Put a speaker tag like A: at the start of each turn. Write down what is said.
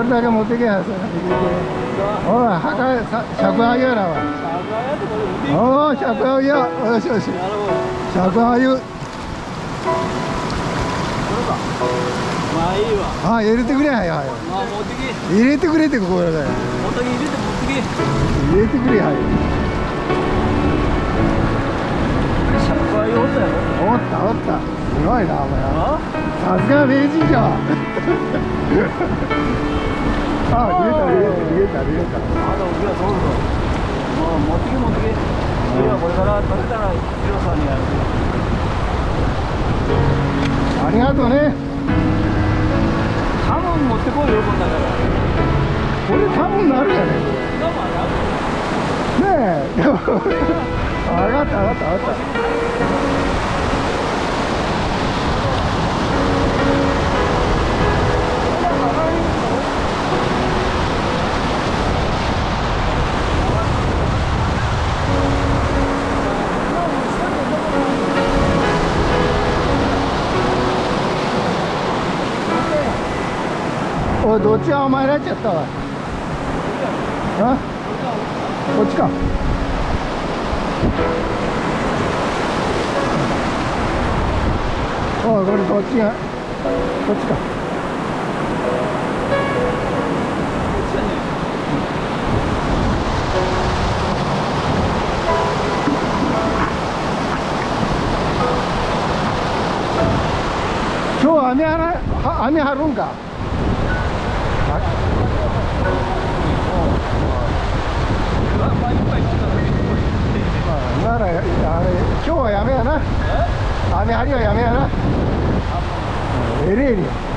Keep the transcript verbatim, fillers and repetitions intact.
A: れだけ持ってけやつ。おい、はか、尺あげやらわ。おお、尺あげや。よしよし。尺あげ。
B: まあいいわ。
A: あ、入れてくれやよ。
B: まあ持ってき。
A: 入れてくれってここだよ。
B: 本当に入れて持ってき。
A: 入れてくれやよ。
B: 尺は用だよ。
A: おったおった。すごいなお前。さすが名人じゃん。あ、入れた入れた入れた入れた。
B: あと僕はそうそう。もう持ってき持ってき。次はこれから取れたらヒロさんにやる。
A: ありがとうね。
B: 多分持ってこいよこんだから。
A: これ多分なるやね。ねえ。でも上がった上がった上がった。おい、どっちが甘えられちゃったわ。あ、こっちか。おい、これこっちがこっちか。今日は雨はらは雨張るんか。ならあれ今日はやめやな。雨張りはやめやな。えれえりや。